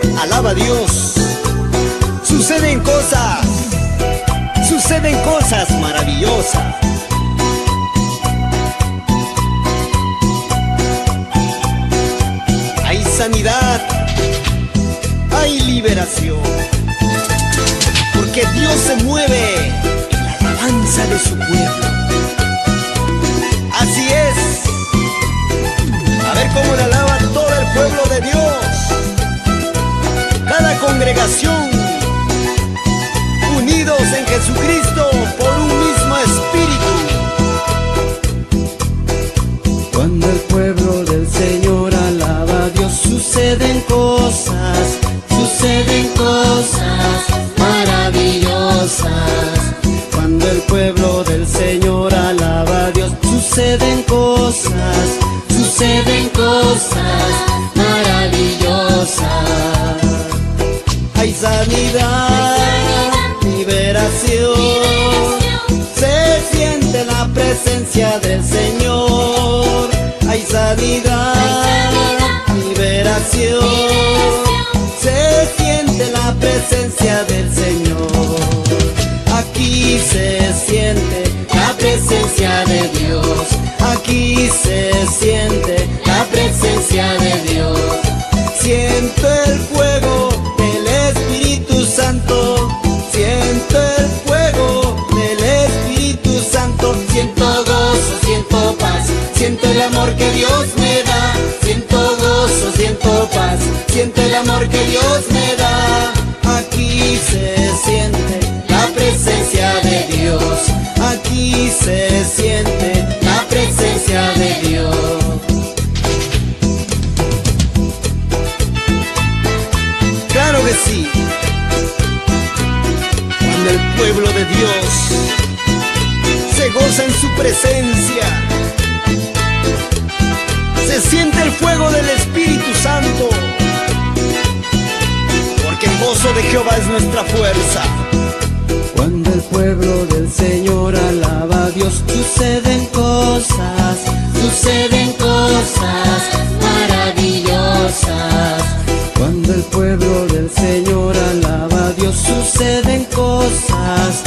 Alaba a Dios. Suceden cosas maravillosas. Hay sanidad, hay liberación, porque Dios se mueve en la alabanza de su pueblo. Así es. A ver cómo le alaba todo el pueblo de Dios. Cada congregación, unidos en Jesucristo por un mismo espíritu. Cuando el pueblo del Señor alaba a Dios, suceden cosas maravillosas. Cuando el pueblo del Señor alaba a Dios, suceden cosas maravillosas. Hay sanidad, liberación, se siente la presencia del Señor. Hay sanidad, liberación, se siente la presencia del Señor. Aquí se siente la presencia de Dios. Aquí se siente la presencia de Dios. Siento el fuego del Espíritu Santo. Siento el fuego del Espíritu Santo. Siento gozo, siento paz. Siento el amor que Dios me da. Siento gozo, siento paz. Siento el amor que Dios me da. Aquí se siente la presencia de Dios. Aquí se siente la presencia de Dios. Claro que sí. Cuando el pueblo de Dios se goza en su presencia, se siente el fuego del Espíritu Santo, porque el gozo de Jehová es nuestra fuerza. Cuando el pueblo del Señor alaba a Dios, suceden cosas maravillosas. Cuando el pueblo del Señor alaba a Dios, suceden cosas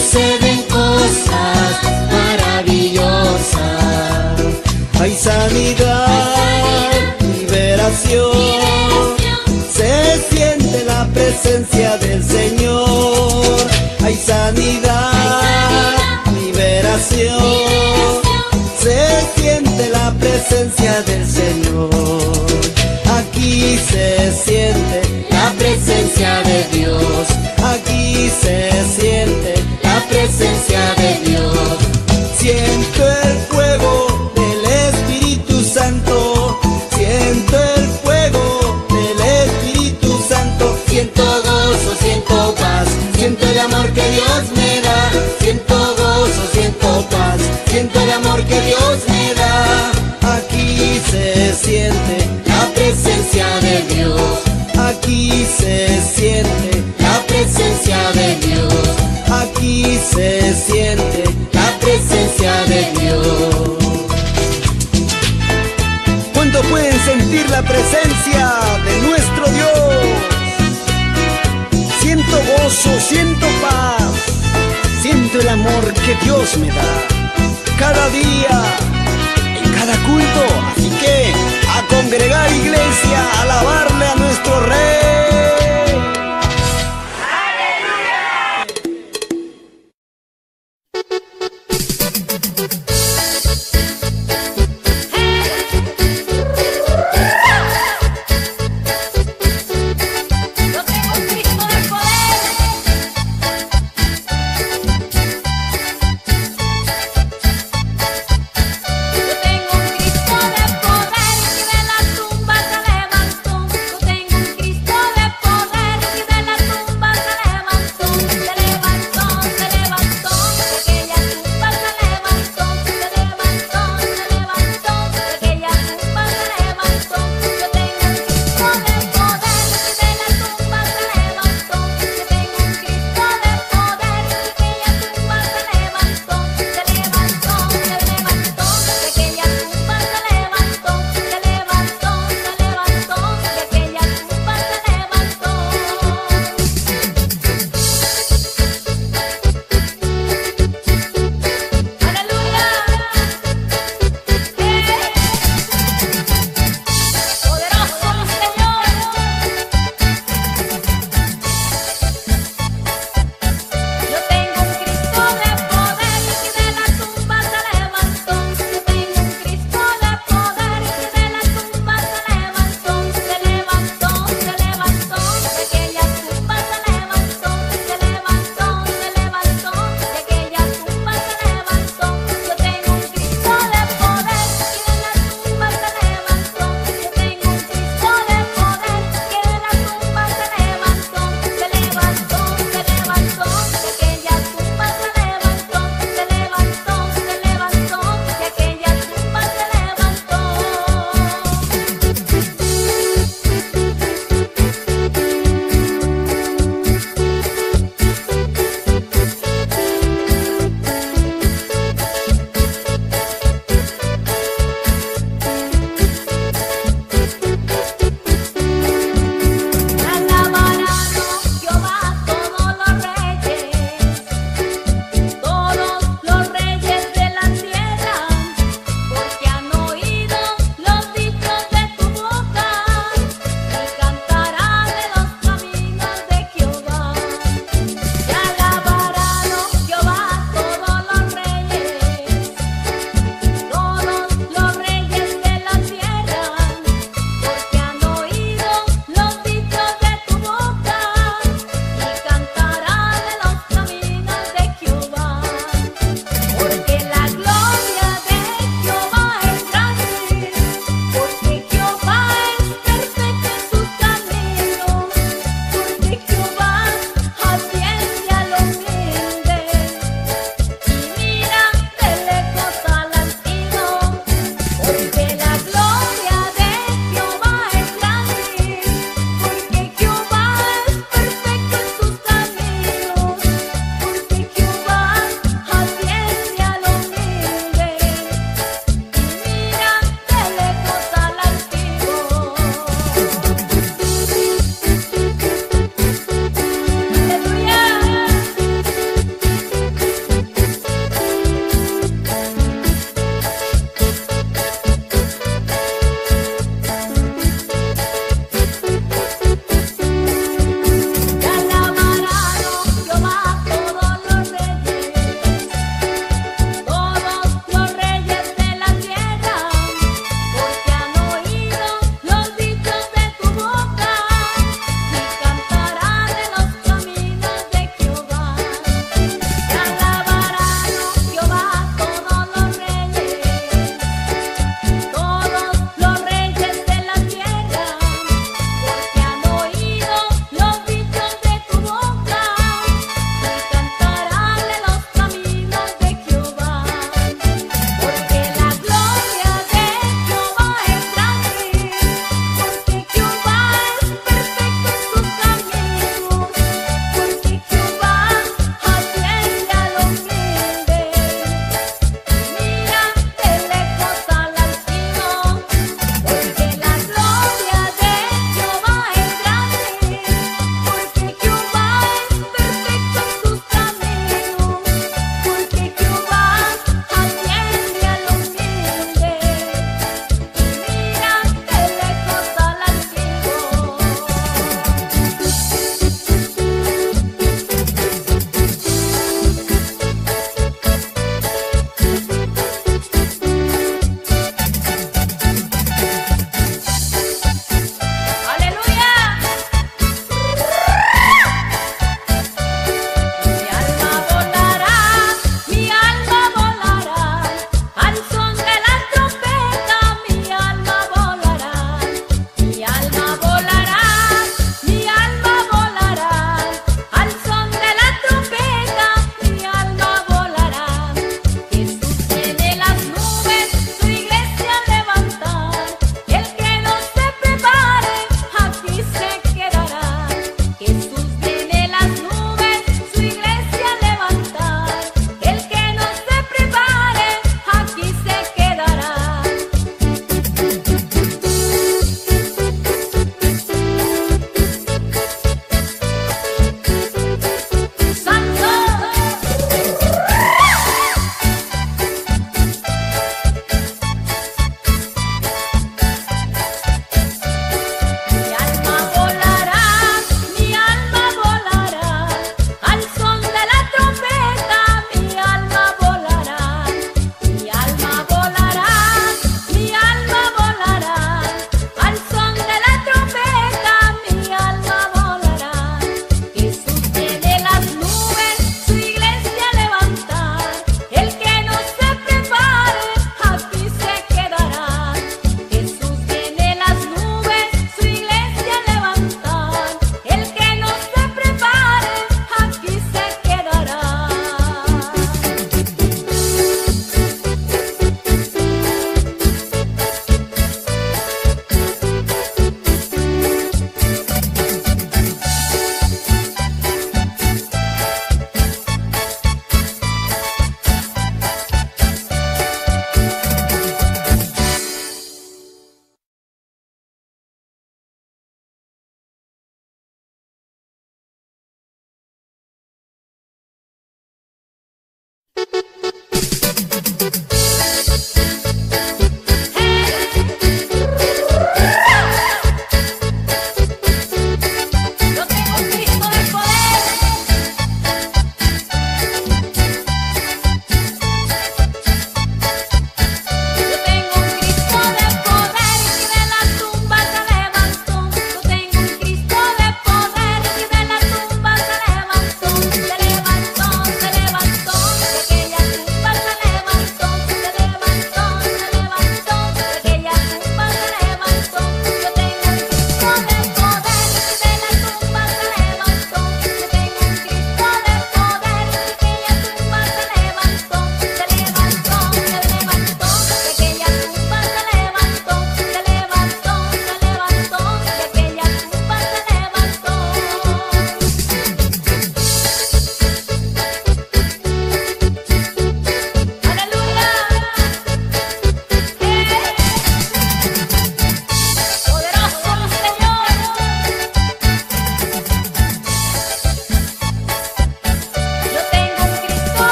maravillosas. Hay sanidad, liberación, se siente la presencia del Señor. Hay sanidad, liberación, se siente la presencia del Señor. Aquí se siente la presencia de Dios. Aquí se siente la presencia de Dios. Siento el fuego del Espíritu Santo. Siento el fuego del Espíritu Santo. Siento gozo, siento paz. Siento el amor que Dios me da. Siento gozo, siento paz. Siento el amor que Dios me da. Aquí se siente la presencia de Dios. Aquí se siente la presencia de Dios. Aquí se siente la presencia de Dios. ¿Cuánto pueden sentir la presencia de nuestro Dios? Siento gozo, siento paz. Siento el amor que Dios me da cada día, en cada culto. Así que a congregar, iglesia, a alabarle a nuestro Rey. Cristo de poder que de la tumba se levantó. Yo tengo un Cristo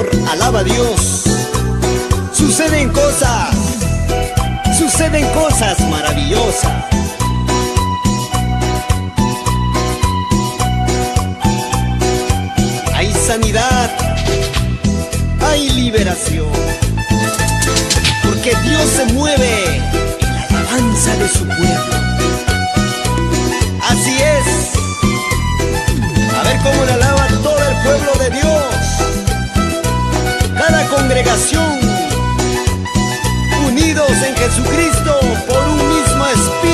Señor, alaba a Dios. Suceden cosas maravillosas. Hay sanidad, hay liberación, porque Dios se mueve en la alabanza de su pueblo. Así es. A ver cómo le alaba todo el pueblo de Dios. Cada congregación, unidos en Jesucristo por un mismo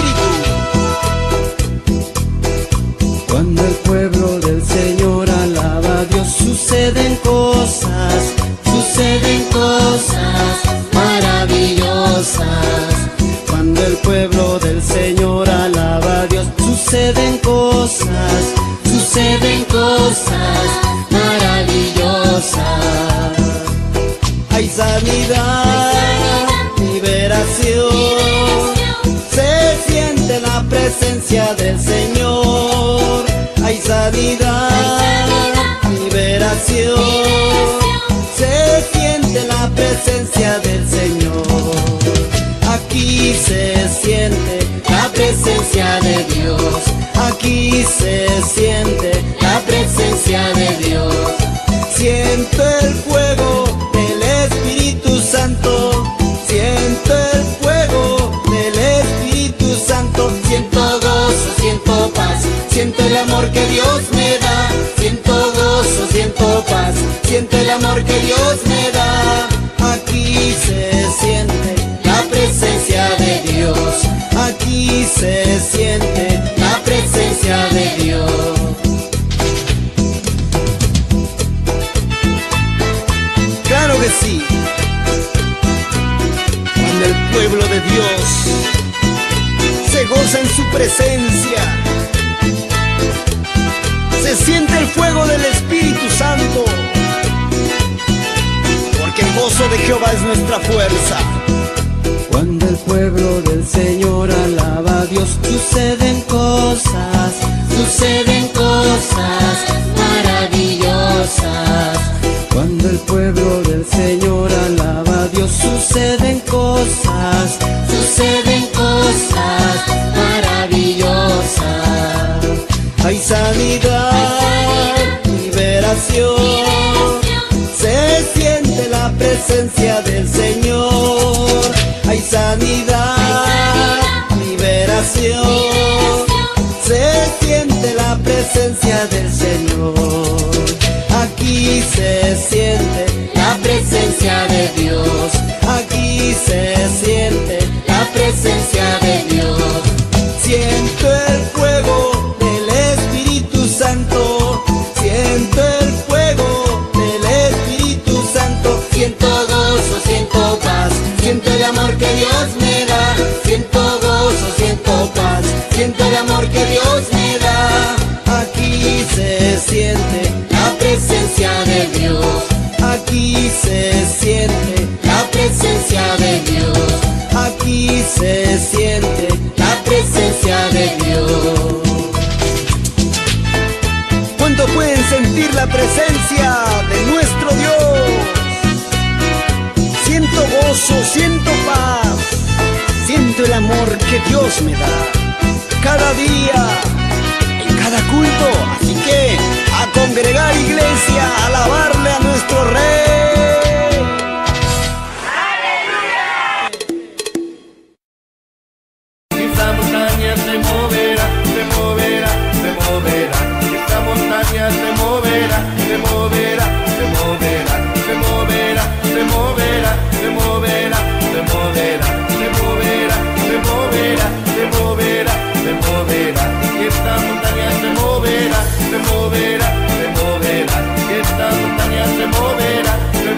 espíritu. Cuando el pueblo del Señor alaba a Dios, suceden cosas maravillosas. Cuando el pueblo del Señor alaba a Dios, suceden cosas maravillosas. Hay sanidad, liberación, se siente la presencia del Señor. Hay sanidad, liberación, se siente la presencia del Señor. Aquí se siente la presencia de Dios. Aquí se siente la presencia de Dios. Siento el fuego del Espíritu Santo. Siento el fuego del Espíritu Santo. Siento gozo, siento paz. Siento el amor que Dios me da. Siento gozo, siento paz. Siento el amor que Dios me da. Aquí se siente la presencia de Dios. Aquí se siente la presencia de Dios. Claro que sí. Cuando el pueblo de Dios se goza en su presencia, se siente el fuego del Espíritu Santo, porque el gozo de Jehová es nuestra fuerza. Cuando el pueblo del Señor alaba a Dios, suceden cosas maravillosas. Cuando el pueblo del Señor alaba a Dios, suceden cosas maravillosas. Hay sanidad, liberación, se siente la presencia del Señor. Hay sanidad, liberación, se siente la presencia del Señor. Aquí se siente la presencia de Dios. Aquí se siente la presencia de Dios. Siento el fuego del Espíritu Santo. Siento el fuego del Espíritu Santo. Siento gozo, siento paz. Siento el amor que Dios me da. Siento gozo, siento paz. Siento el amor que Dios me da. Aquí se siente la presencia de Dios. Aquí se siente la presencia de Dios. Aquí se siente la presencia de Dios. ¿Cuánto pueden sentir la presencia de nuestro Dios? Siento gozo, siento paz, siento el amor que Dios me da cada día, en cada culto. Así que a congregar, iglesia, a alabarle a nuestro Rey. Esta montaña se moverá, se moverá, se moverá. Esta montaña se moverá, se moverá, se moverá, se moverá, se moverá, se moverá, se moverá, se moverá, se moverá, se moverá, se moverá. Esta montaña se moverá, se moverá, se moverá. Esta montaña se moverá, se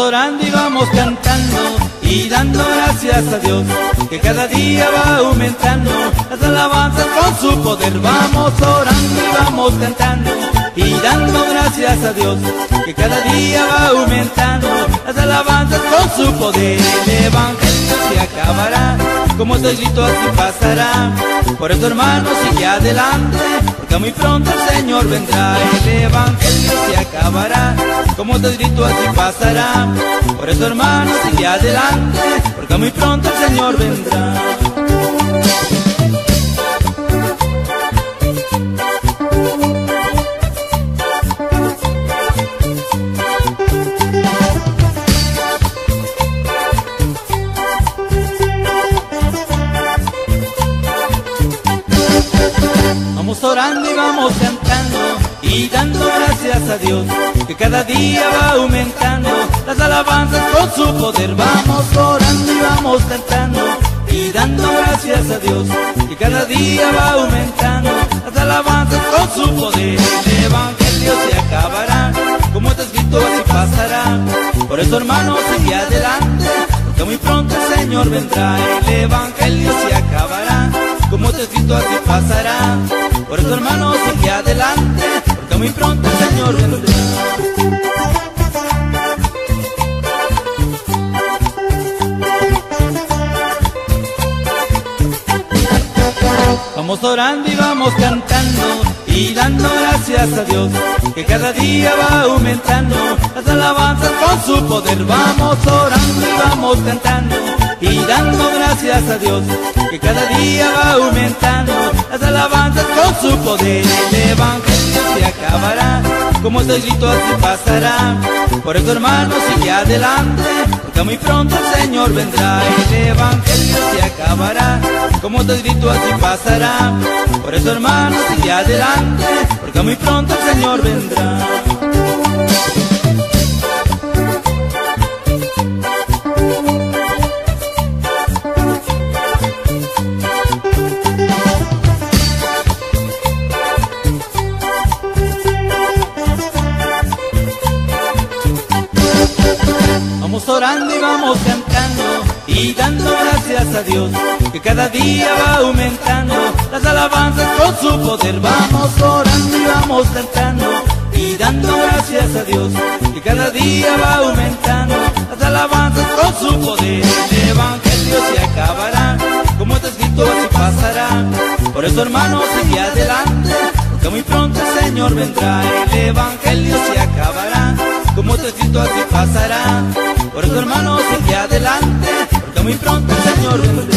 orando y vamos cantando y dando gracias a Dios, que cada día va aumentando las alabanzas con su poder. Vamos orando y vamos cantando y dando gracias a Dios, que cada día va aumentando las alabanzas con su poder. El evangelio se acabará, como está escrito así pasará. Por eso, hermanos, sigue adelante, porque muy pronto el Señor vendrá. El evangelio se acabará, como está escrito así pasará. Por eso, hermanos, sigue adelante, porque muy pronto el Señor vendrá. Vamos orando y vamos cantando y dando gracias a Dios, que cada día va aumentando las alabanzas con su poder. Vamos orando y vamos cantando y dando gracias a Dios, que cada día va aumentando las alabanzas con su poder. El evangelio se acabará, como está escrito así pasará. Por eso, hermanos, sigue adelante, porque muy pronto el Señor vendrá. El evangelio se acabará, como está escrito así pasará. Por eso, hermanos, sigue adelante, porque muy pronto el Señor vendrá. Vamos orando y vamos cantando y dando gracias a Dios, que cada día va aumentando las alabanzas con su poder. Vamos orando y vamos cantando y dando gracias a Dios, que cada día va aumentando las alabanzas con su poder. El evangelio se acabará, como está escrito así pasará. Por eso, hermanos, sigue adelante, porque muy pronto el Señor vendrá. El evangelio se acabará, como está escrito así pasará. Por eso, hermanos, sigue adelante, porque muy pronto el Señor vendrá. Vamos orando y vamos cantando y dando gracias a Dios, que cada día va aumentando las alabanzas con su poder. Vamos orando y vamos cantando y dando gracias a Dios, que cada día va aumentando las alabanzas con su poder. El evangelio se acabará, como está escrito así pasará. Por eso, hermanos, sigue adelante, porque muy pronto el Señor vendrá. El evangelio se acabará, como está escrito así pasará. Por eso, hermanos, sigue adelante, porque muy pronto el Señor vendrá.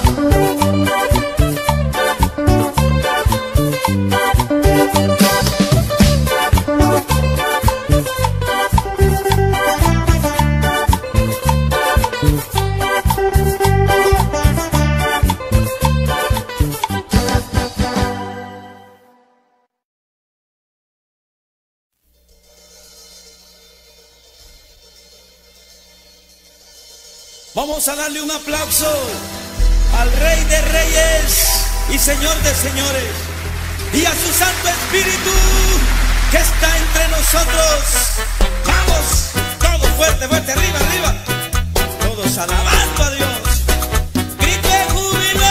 Vamos a darle un aplauso al Rey de Reyes y Señor de Señores, y a su Santo Espíritu que está entre nosotros. Vamos, todos fuerte, fuerte, arriba, arriba, todos alabando a Dios. ¡Grito de júbilo!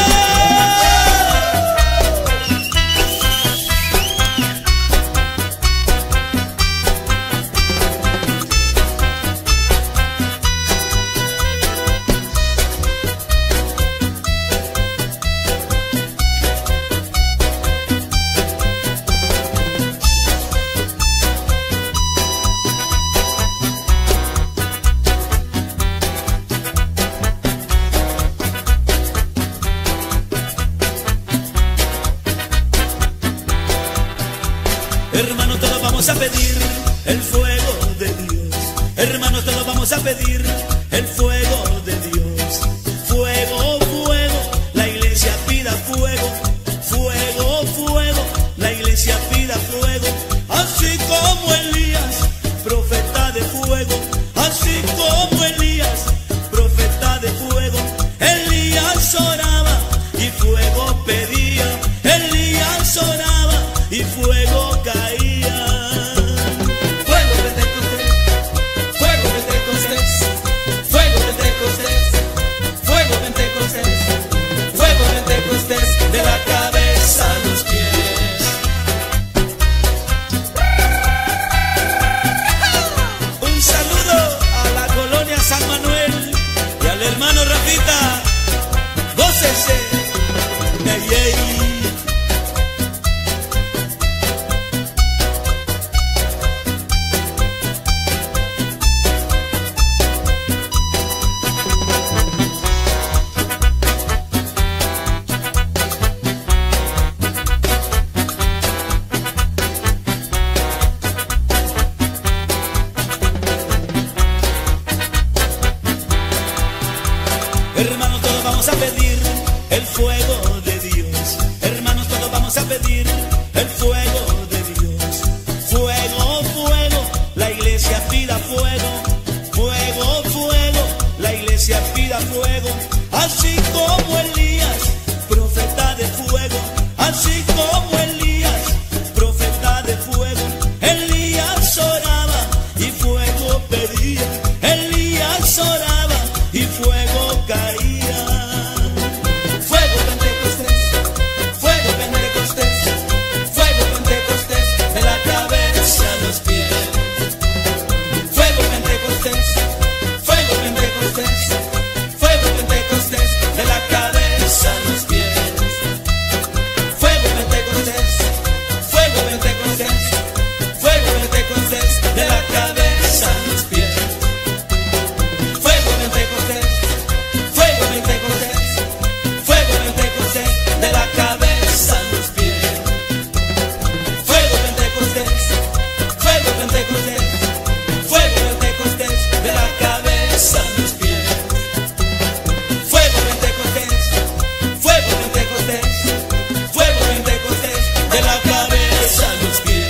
Hermanos, todos vamos a pedir el fuego de Dios. Hermanos, todos vamos a pedir el fuego de Dios. Fuego, fuego, la iglesia pida fuego. Fuego, fuego, la iglesia pida fuego. Así como Elías, profeta de fuego. Así como Elías, profeta de fuego. Elías oraba y fuego pedía. Elías oraba y fuego caía. Fuego Pentecostés, fuego Pentecostés, fuego Pentecostés, de la cabeza a los pies. Fuego Pentecostés, fuego Pentecostés, fuego Pentecostés, de la cabeza a los pies. Fuego Pentecostés, fuego Pentecostés, fuego Pentecostés, de la cabeza a los pies. Fuego Pentecostés, fuego Pentecostés, fuego Pentecostés, de la cabeza a los pies. Fuego Pentecostés, fuego Pentecostés, fuego Pentecostés, de la cabeza a los pies. Fuego Pentecostés, fuego Pentecostés, fuego Pentecostés, de la cabeza a los pies.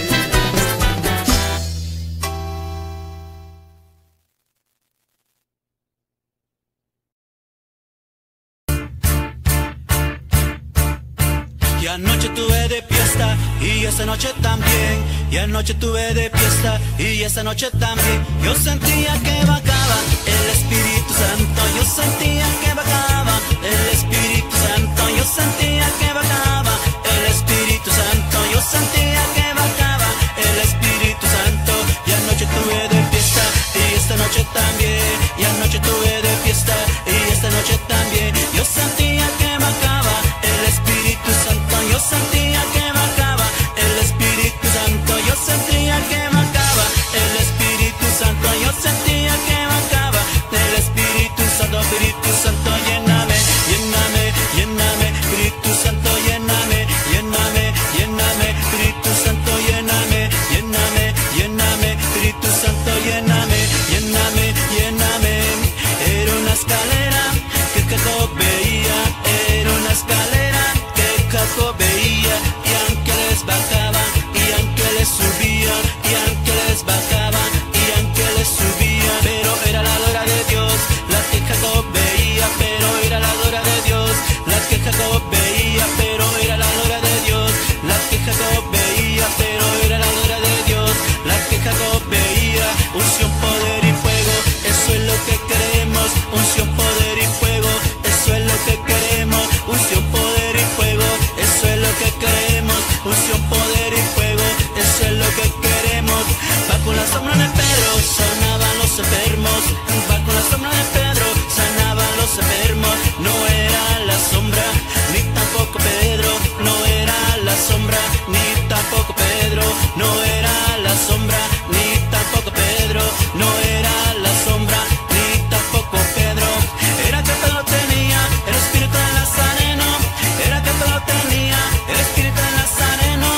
Y anoche tuve de fiesta y esa noche también. Y anoche tuve de fiesta y esa noche también. Yo sentía que bajaba el Espíritu Santo. Yo sentía que bajaba el Espíritu Santo. Yo sentía que bajaba el Espíritu Santo. Yo sentía que bajaba el Espíritu Santo. Y anoche tuve de fiesta y esta noche también. Y anoche tuve de fiesta y esta noche también. Yo sentía que bajaba el Espíritu Santo. Yo sentía que bajaba el Espíritu Santo. Yo sentía que bajaba el Espíritu Santo. Yo sentía que bajaba el Espíritu Santo. Espíritu Santo, lléname, lléname, lléname. Espíritu Santo, lléname, lléname, lléname. Espíritu Santo, lléname, lléname, lléname. Espíritu Santo, lléname, lléname, lléname. Era una escalera que Jacob veía. Era una escalera que Jacob veía. Y ángeles bajaban y ángeles subían. Y ángeles bajaban y ángeles subían. Pero era la gloria de Dios la que Jacob veía. Pero era la gloria de Dios la que Jacob veía. Pero era la gloria de Dios la que Jacob veía. Pero era la gloria de Dios la que Jacob veía. Unción, poder y fuego, eso es lo que queremos. Unción, poder y fuego, eso es lo que queremos. Unción, poder y fuego, eso es lo que queremos. Unción, poder y fuego, eso es lo que queremos. Bajo la sombra de Pedro sanaban los enfermos. Bajo la sombra de Pedro sanaban los enfermos. No era la sombra, ni tampoco Pedro. No era la sombra, ni tampoco Pedro. No era la sombra, ni tampoco Pedro. No era la sombra, ni tampoco Pedro. Era que Pedro tenía el espíritu de Nazareno. Era que Pedro tenía el espíritu de Nazareno.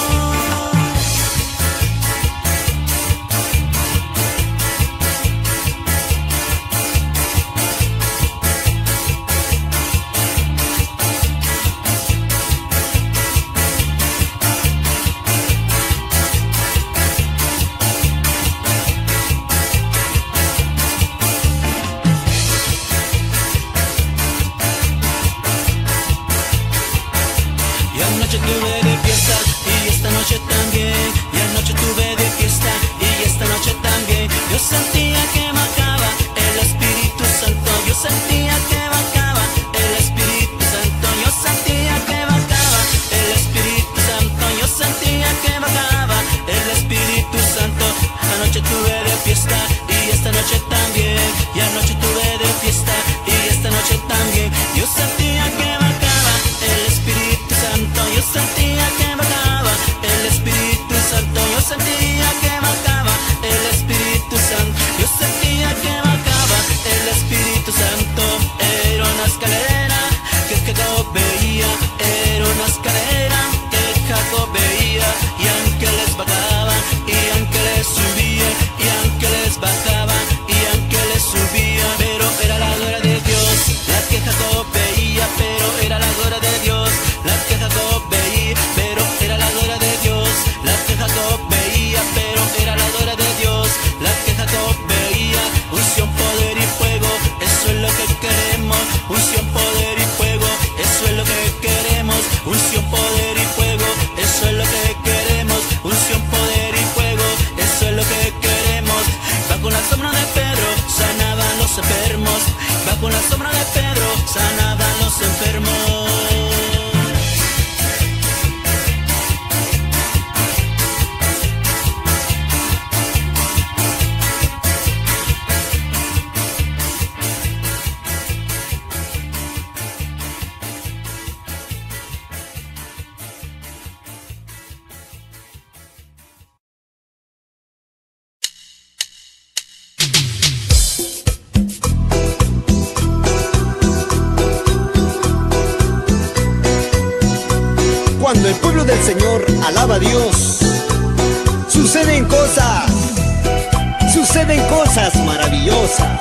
Y anoche tuve de fiesta y esta noche también. Y anoche tuve de fiesta y esta noche también. Yo sentía que bajaba el Espíritu Santo. Yo sentía que bajaba el Espíritu Santo. Yo sentía que bajaba el Espíritu Santo. Yo sentía que bajaba el Espíritu Santo. Anoche tuve de fiesta y esta noche también. Y anoche tuve de fiesta y esta noche también. Yo sentía que bajaba el Espíritu Santo. Yo sentía que bajaba el Espíritu bajo la sombra de Pedro sanaban los enfermos. Cuando el pueblo del Señor alaba a Dios, suceden cosas maravillosas.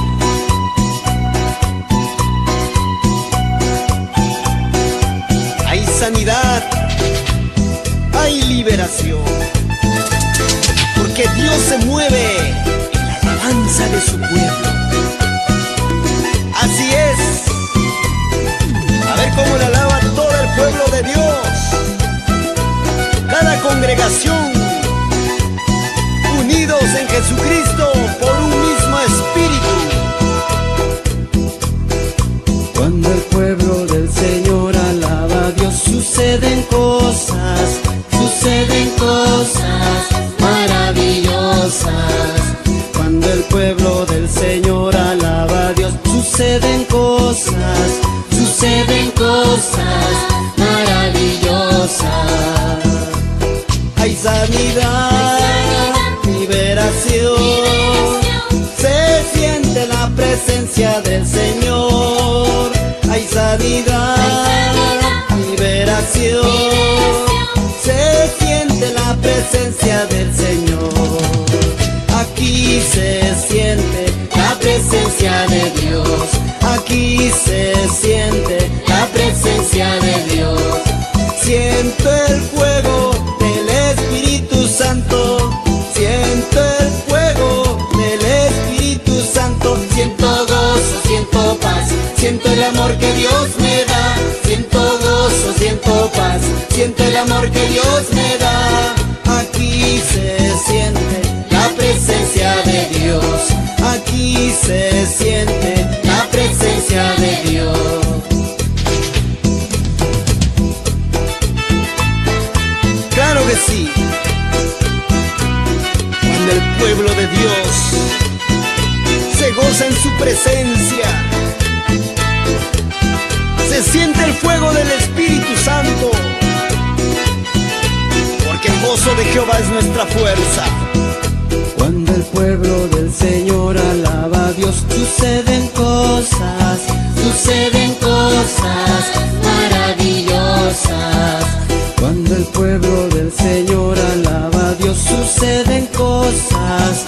Hay sanidad, hay liberación, porque Dios se mueve en la alabanza de su pueblo. Así es. A ver cómo le alaba todo el pueblo de Dios. Cada congregación, unidos en Jesucristo por un mismo espíritu. Cuando el pueblo del Señor alaba a Dios, suceden cosas maravillosas. Cuando el pueblo del Señor alaba a Dios, suceden cosas maravillosas. Hay sanidad, liberación, se siente la presencia del Señor. Hay sanidad, liberación, se siente la presencia del Señor. Aquí se siente la presencia de Dios. Aquí se siente la presencia de Dios. Siento el fuego del Espíritu Santo. Siento el fuego del Espíritu Santo. Siento gozo, siento paz. Siento el amor que Dios me da. Siento gozo, siento paz. Siento el amor que Dios me da. Aquí se siente la presencia de Dios. Aquí se siente la presencia de Dios. Claro que sí. Cuando el pueblo de Dios se goza en su presencia, se siente el fuego del Espíritu Santo, porque el gozo de Jehová es nuestra fuerza. Cuando el pueblo del Señor alaba a Dios, suceden cosas maravillosas. Cuando el pueblo del Señor alaba a Dios, suceden cosas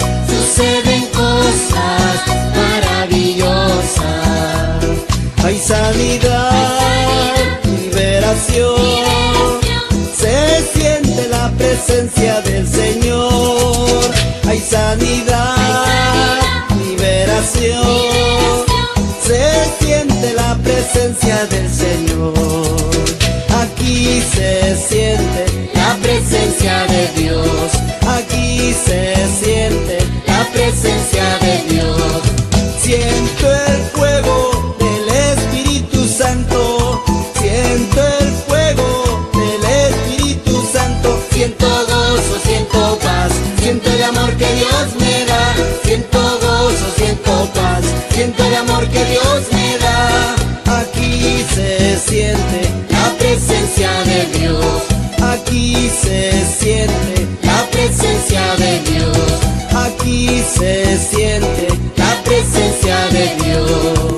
maravillosas. Hay sanidad, liberación, se siente la presencia del Señor. Hay sanidad, liberación, se siente la presencia del Señor. Aquí se siente la presencia de Dios. Aquí se siente la presencia de Dios. Siento el fuego del Espíritu Santo. Siento el fuego del Espíritu Santo. Siento gozo, siento paz. Siento el amor que Dios me da. Siento gozo, siento paz. Siento el amor que Dios me da. Aquí se siente la presencia de Dios. Aquí se siente la presencia de Dios. Aquí se siente la presencia de Dios.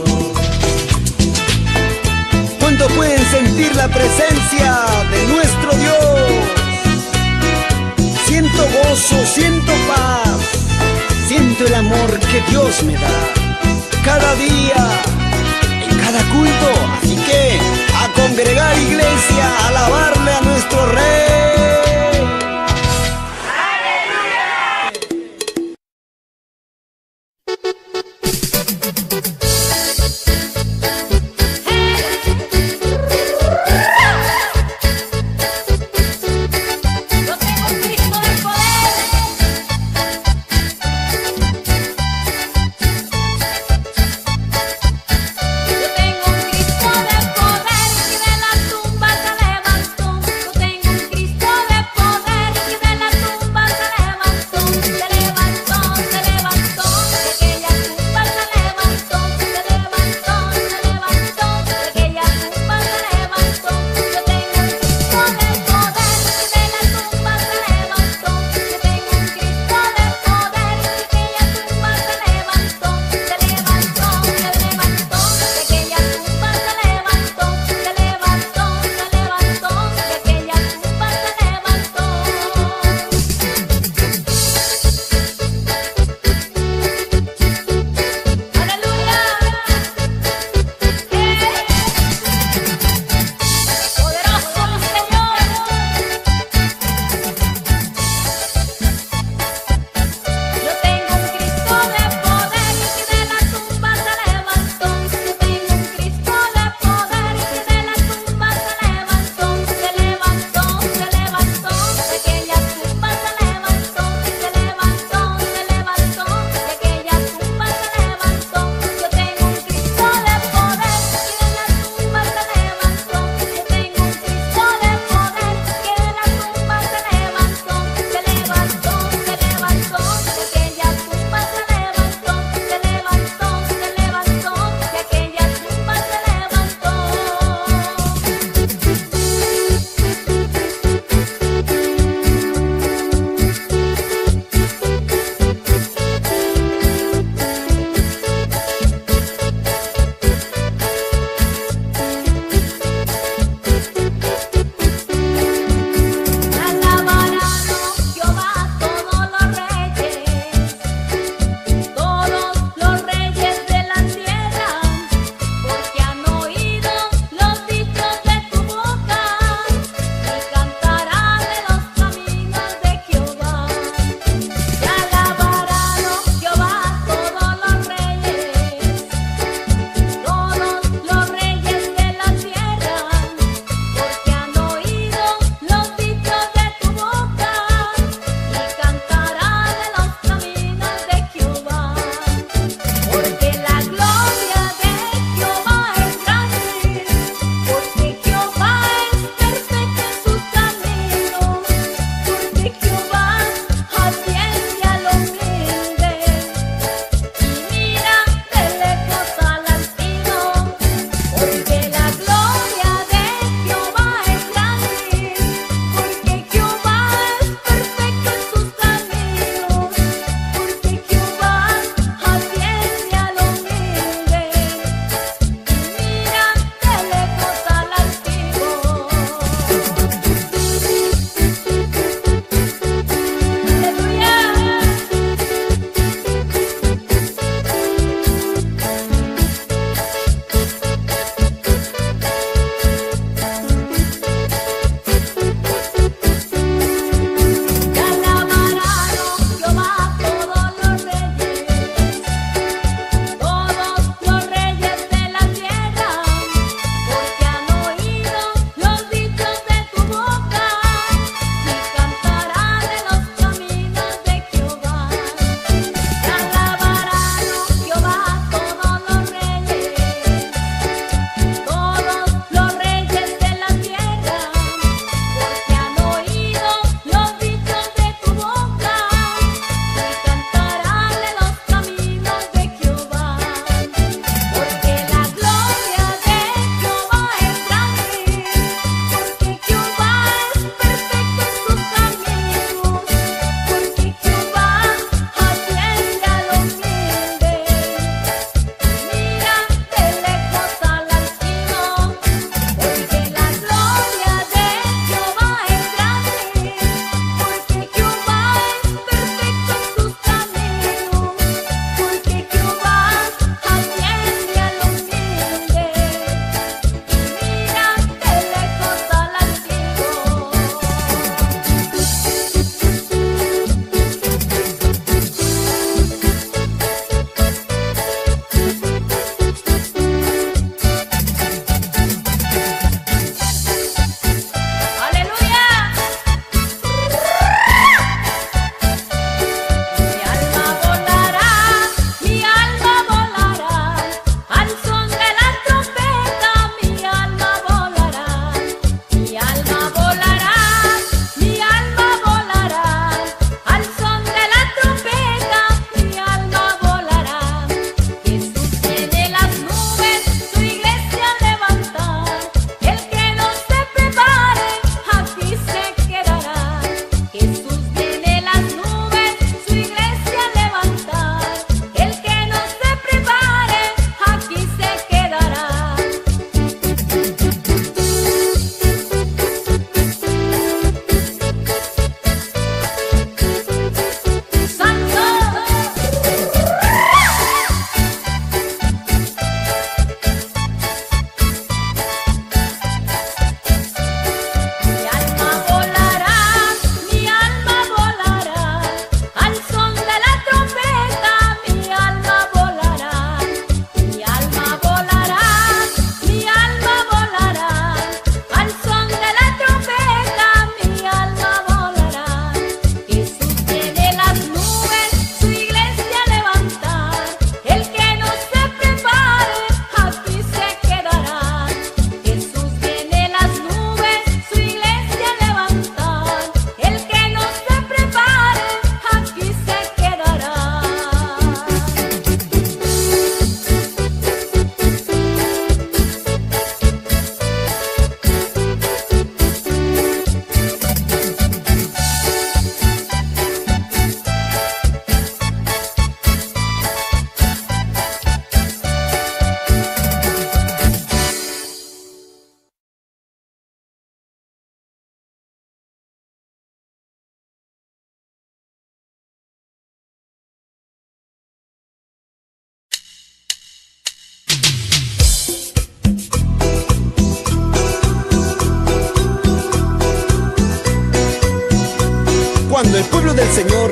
¿Cuánto pueden sentir la presencia de nuestro Dios? Siento gozo, siento paz. Siento el amor que Dios me da. Cada día, en cada culto. Así que a congregar, iglesia, a alabarle a nuestro Rey.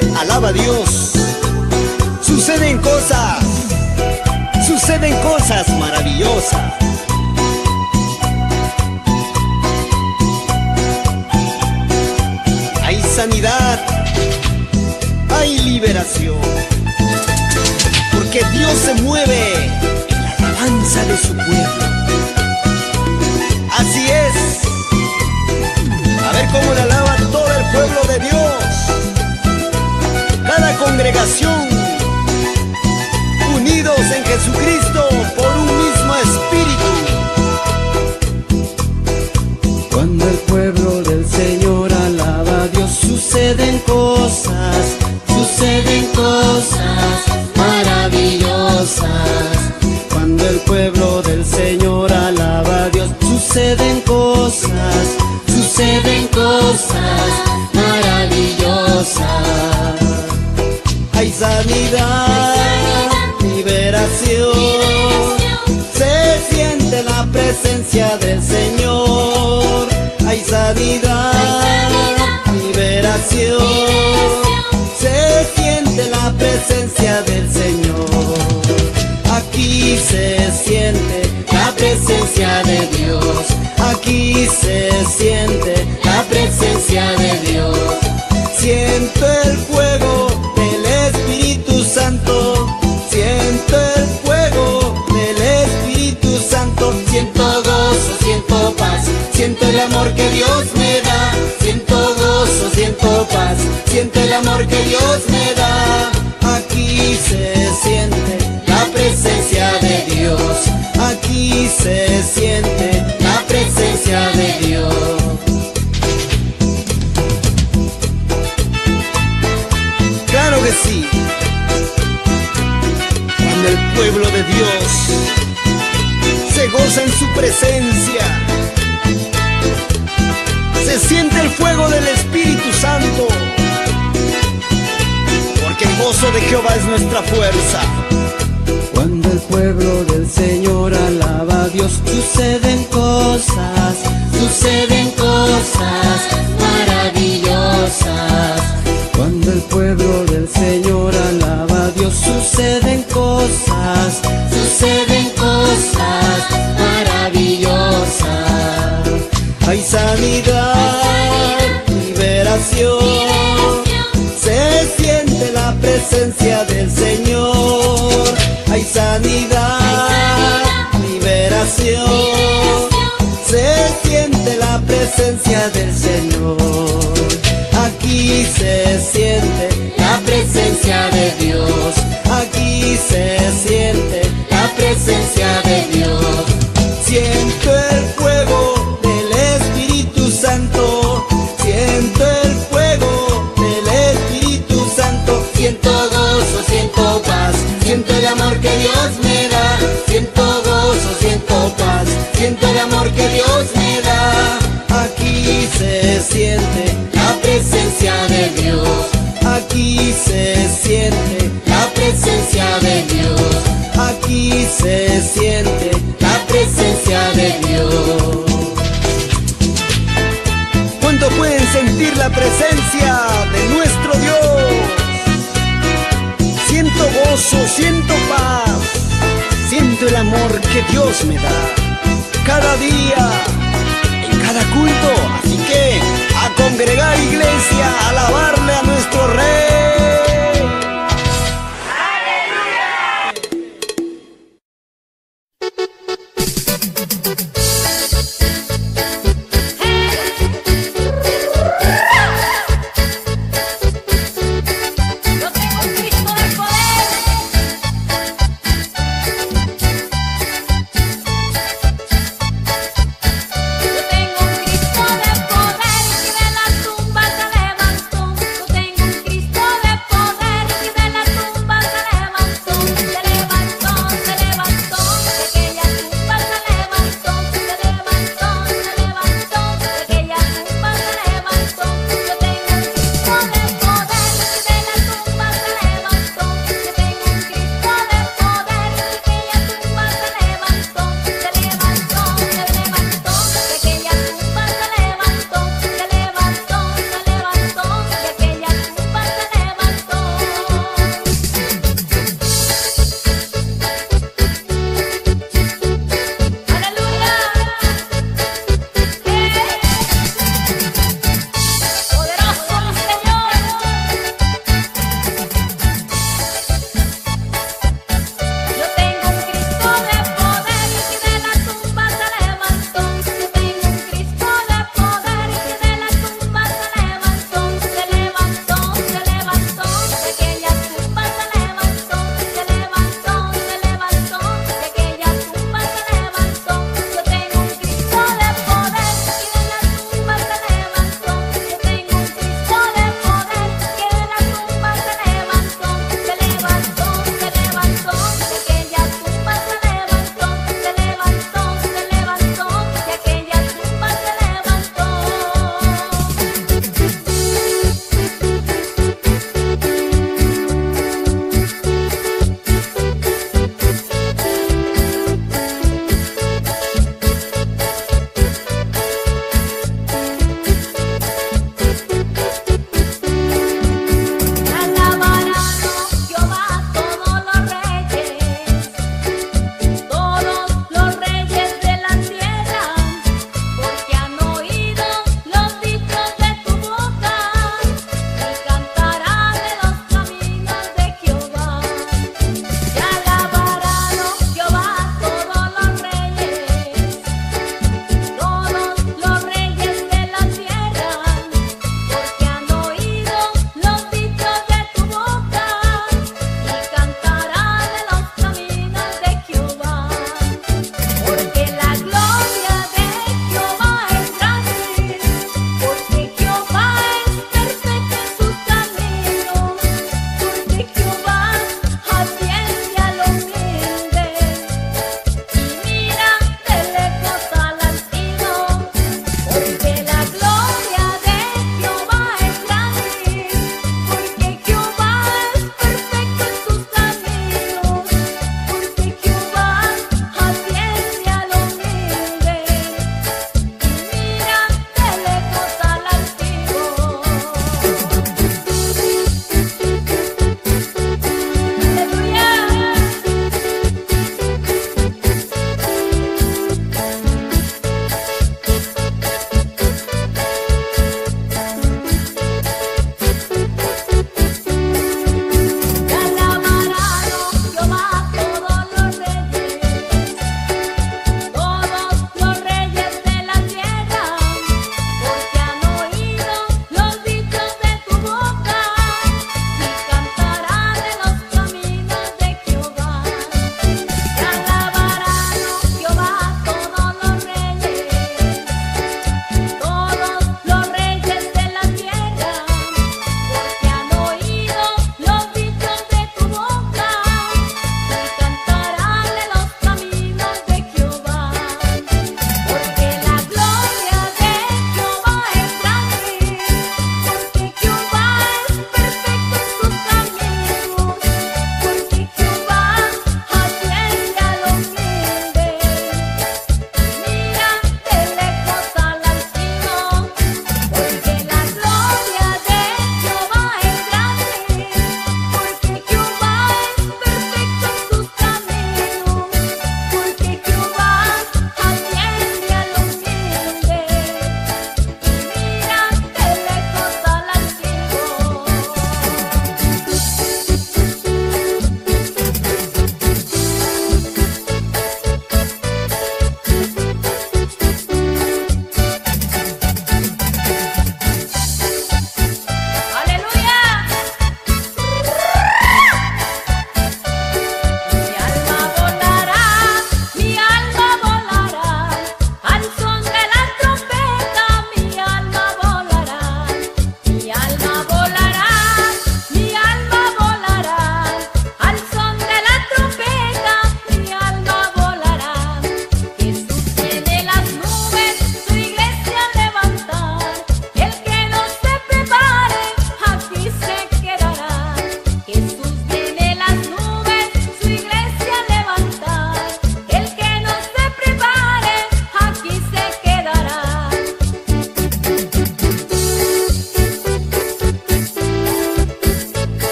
alaba a Dios. Suceden cosas maravillosas. Hay sanidad, hay liberación, porque Dios se mueve en la alabanza de su pueblo. Así es. A ver cómo le alaba todo el pueblo de Dios. Cada congregación, unidos en Jesucristo por un mismo espíritu. Cuando el pueblo del Señor alaba a Dios, suceden cosas maravillosas. Cuando el pueblo del Señor alaba a Dios, suceden cosas maravillosas. Hay sanidad, liberación, se siente la presencia del Señor. Hay sanidad, liberación, se siente la presencia del Señor. Aquí se siente la presencia de Dios. Aquí se siente la presencia de Dios. Siento el fuego del Espíritu Santo. Siento el fuego del Espíritu Santo. Siento gozo, siento paz. Siento el amor que Dios me da. Siento gozo, siento paz. Siento el amor que Dios me da. Aquí se siente la presencia de Dios. Aquí se siente la presencia de Dios. Claro que sí. Cuando el pueblo de Dios se goza en su presencia, se siente el fuego del Espíritu Santo, porque el gozo de Jehová es nuestra fuerza. Cuando el pueblo del Señor alaba a Dios, suceden cosas maravillosas. Cuando el pueblo del Señor alaba a Dios, suceden cosas maravillosas. Hay sanidad, liberación, se siente la presencia del Señor. Hay sanidad, liberación, se siente la presencia del Señor. Aquí se siente la presencia de Dios. Aquí se siente la presencia de Dios. Siento el fuego del Espíritu Santo. Siento el fuego del Espíritu Santo. Siento gozo, siento paz. Siento el amor que Dios me da. Siento gozo, siento paz. Siento el amor que Dios me da. Aquí se siente la presencia de Dios. Aquí se siente la presencia de Dios. Aquí se siente la presencia de Dios. ¿Cuánto pueden sentir la presencia de nuestro Dios? Siento gozo, siento paz, siento el amor que Dios me da cada día, en cada culto. Así que a congregar, iglesia, a alabarle a nuestro Rey. Cristo de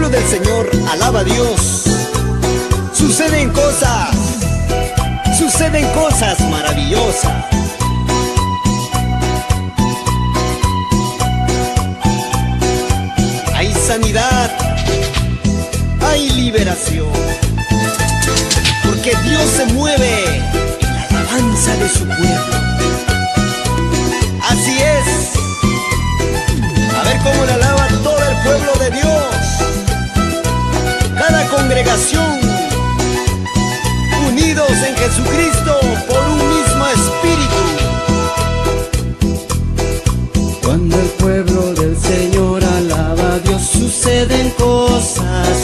del Señor alaba a Dios, suceden cosas maravillosas. Hay sanidad, hay liberación, porque Dios se mueve en la alabanza de su pueblo. Así es. A ver cómo le alaba todo el pueblo de Dios, cada congregación, unidos en Jesucristo por un mismo espíritu. Cuando el pueblo del Señor alaba a Dios, suceden cosas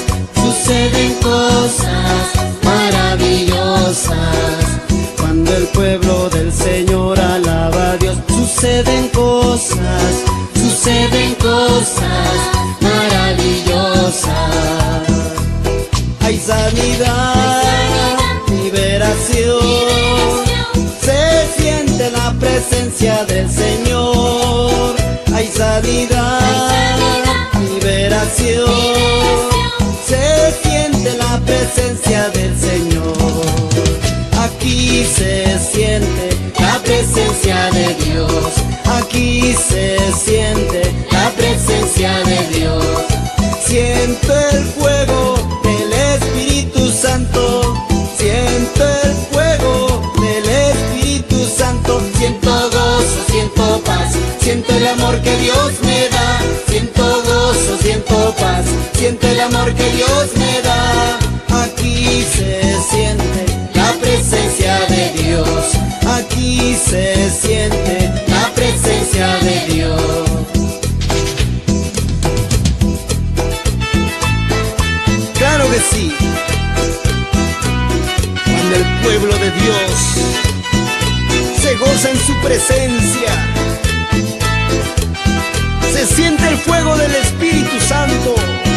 maravillosas. Cuando el pueblo del Señor alaba a Dios, suceden cosas maravillosas. Hay sanidad, liberación, se siente la presencia del Señor. Hay sanidad, liberación, se siente la presencia del Señor. Aquí se siente la presencia de Dios. Aquí se siente la presencia de Dios. Siento el fuego del Espíritu Santo. Siento el fuego del Espíritu Santo. Siento gozo, siento paz. Siento el amor que Dios me da. Siento gozo, siento paz. Siento el amor que Dios me da. Aquí se siente la presencia de Dios. Aquí se siente la presencia de Dios. Claro que sí. Cuando el pueblo de Dios se goza en su presencia, se siente el fuego del Espíritu Santo,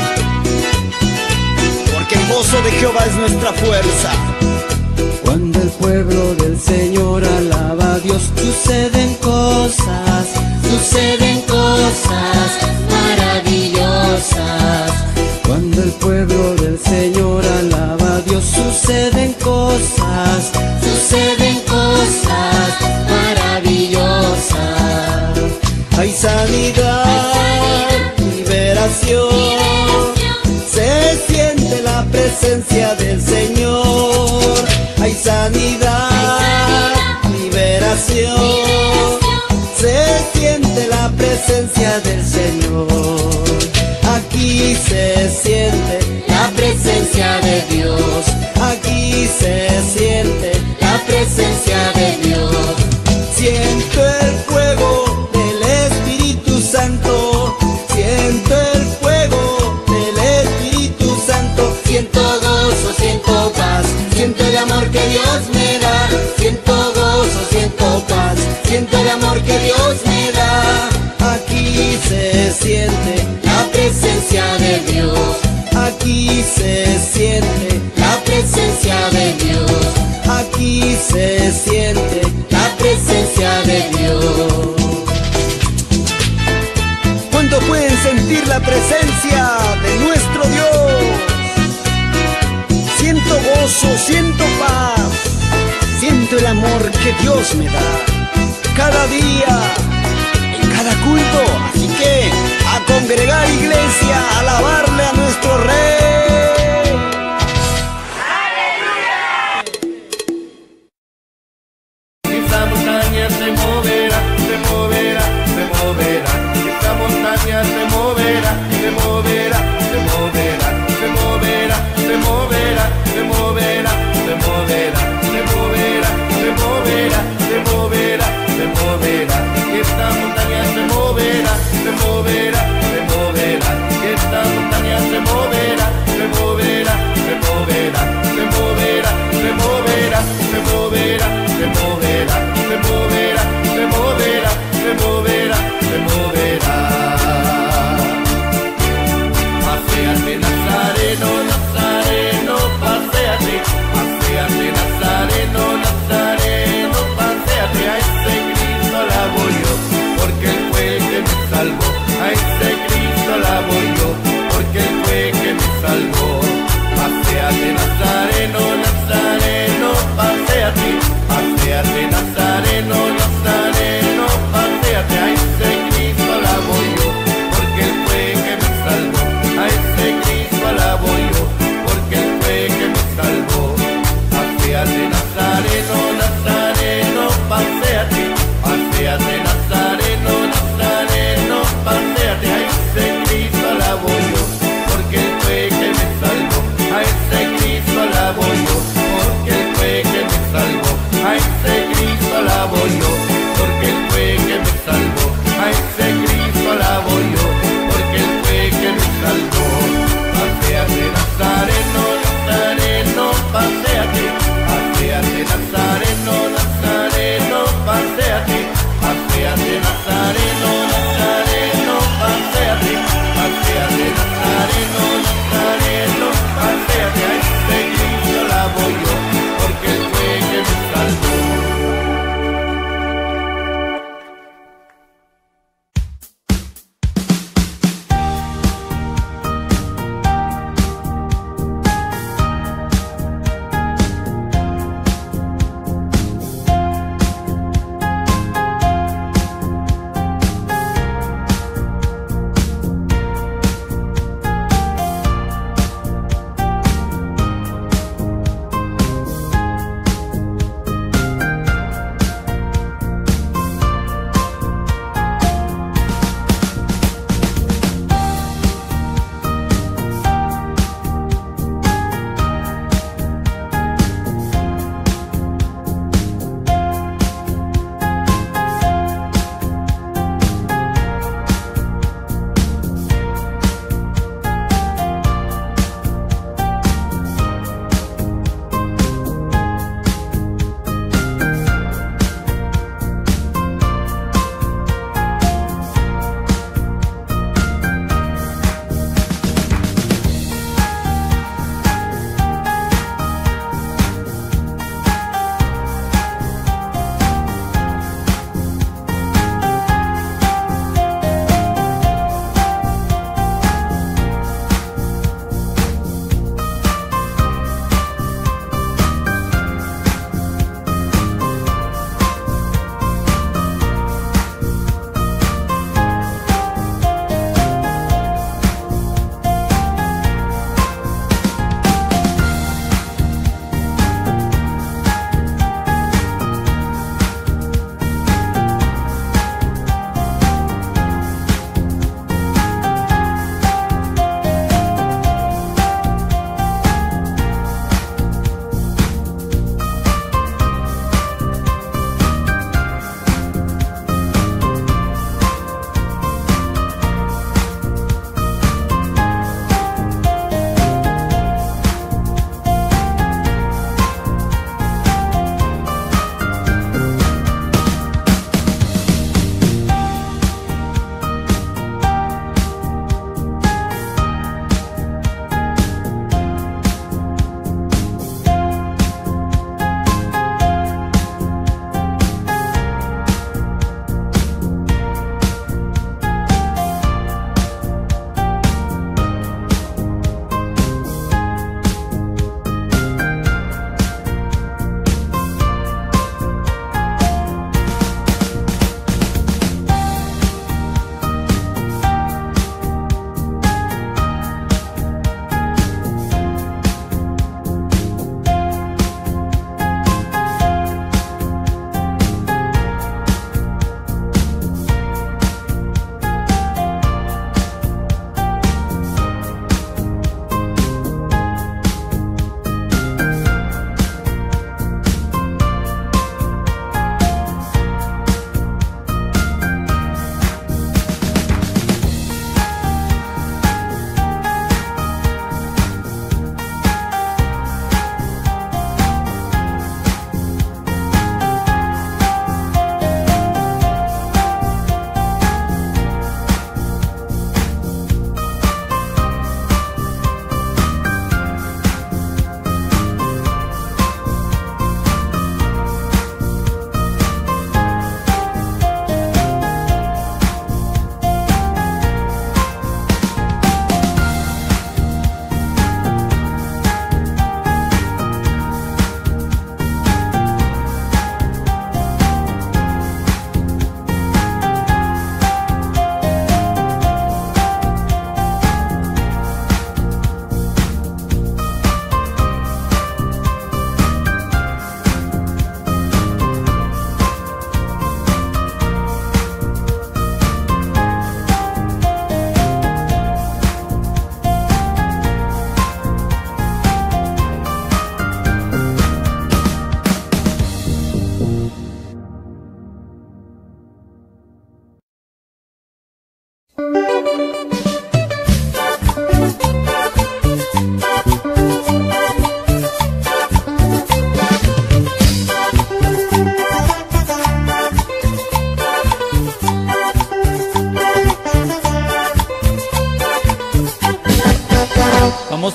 porque el gozo de Jehová es nuestra fuerza. Cuando el pueblo del Señor alaba a Dios, suceden cosas maravillosas. Cuando el pueblo del Señor alaba a Dios, suceden cosas maravillosas. Hay sanidad, liberación, se siente la presencia del Señor. Hay sanidad, liberación, se siente la presencia del Señor. Aquí se siente la presencia de Dios. Aquí se siente la presencia de Dios. Siento el fuego del Espíritu Santo. Siento el fuego del Espíritu Santo. Siento gozo, siento paz. Siento el amor que Dios me da. Siento gozo, siento paz. Siento el amor que Dios me da. Aquí se siente la presencia de Dios. Aquí se siente la presencia de Dios. Aquí se siente la presencia de Dios. ¿Cuánto pueden sentir la presencia de nuestro Dios? Siento gozo, siento paz, siento el amor que Dios me da cada día, en cada culto. Así que a congregar, iglesia, a alabarle a nuestro Rey. ¡Aleluya! Esta montaña se moverá, se moverá, se moverá. Esta montaña se moverá, se moverá, se moverá, se moverá, se moverá, se moverá, se moverá, se moverá, se moverá, se moverá, se moverá. Esta montaña se moverá, se moverá, se moverá. Esta montaña se moverá,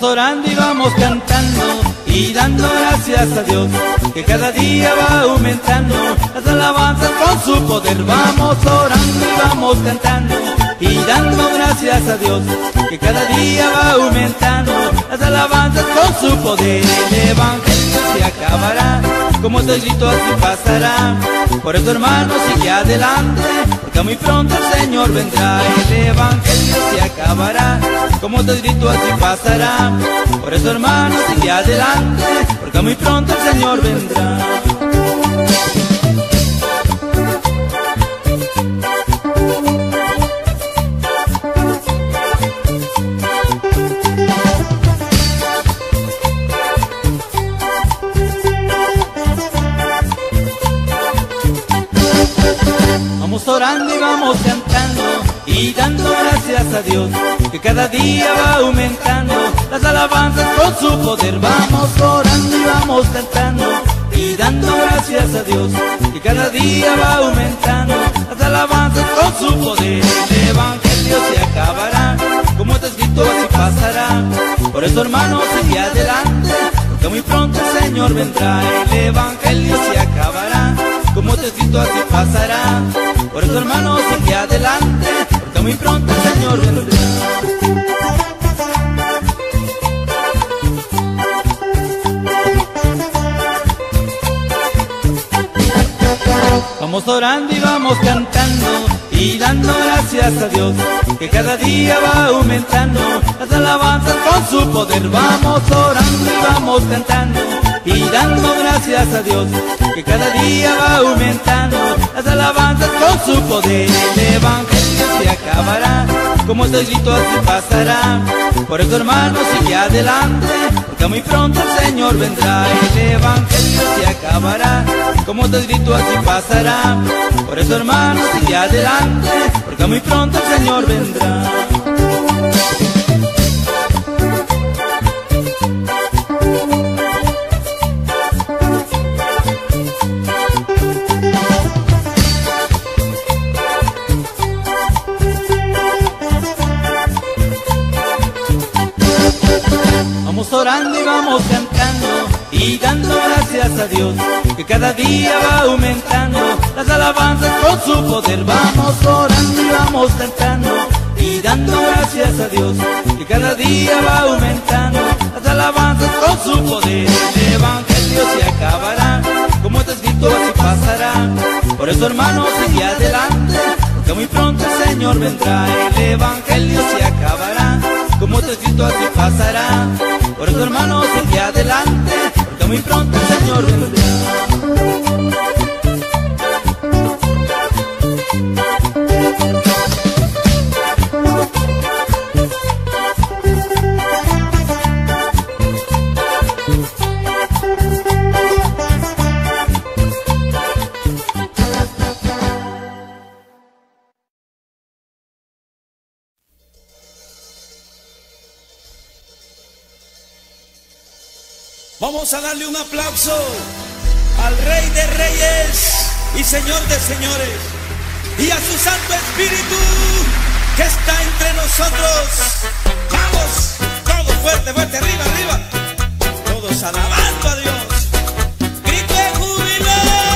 orando y vamos cantando y dando gracias a Dios, que cada día va aumentando las alabanzas con su poder. Vamos orando y vamos cantando y dando gracias a Dios, que cada día va aumentando las alabanzas con su poder. El evangelio se acabará, como te grito así pasará. Por eso, hermano, sigue adelante, porque muy pronto el Señor vendrá. El evangelio se acabará, como te grito así pasará. Por eso, hermano, sigue adelante, porque muy pronto el Señor vendrá. Vamos orando y vamos cantando y dando gracias a Dios, que cada día va aumentando las alabanzas con su poder. Vamos orando y vamos cantando y dando gracias a Dios, que cada día va aumentando las alabanzas con su poder. El evangelio se acabará, como está escrito así pasará. Por eso, hermano, sigue adelante, porque muy pronto el Señor vendrá. El evangelio se acabará, como está escrito así pasará. Por eso, hermano, sigue adelante, porque muy pronto el Señor vendrá. Vamos orando y vamos cantando y dando gracias a Dios, que cada día va aumentando las alabanzas con su poder. Vamos orando y vamos cantando y dando gracias a Dios, que cada día va aumentando las alabanzas con su poder. El evangelio se acabará, como está escrito así pasará. Por eso, hermano, sigue adelante, porque muy pronto el Señor vendrá. El evangelio se acabará, como está escrito así pasará. Por eso, hermano, sigue adelante, porque muy pronto el Señor vendrá. Vamos orando y vamos cantando y dando gracias a Dios, que cada día va aumentando las alabanzas con su poder. Vamos orando y vamos cantando y dando gracias a Dios, que cada día va aumentando las alabanzas con su poder. El evangelio se acabará, como está escrito así pasará. Por eso, hermano, sigue adelante, porque muy pronto el Señor vendrá. El evangelio se acabará, como está escrito así pasará. Por eso, hermano, sigue adelante, porque muy pronto el Señor vendrá. Vamos a darle un aplauso al Rey de Reyes y Señor de Señores, y a su Santo Espíritu que está entre nosotros. Vamos, todos fuerte, fuerte, arriba, arriba, todos alabando a Dios. Grito de júbilo.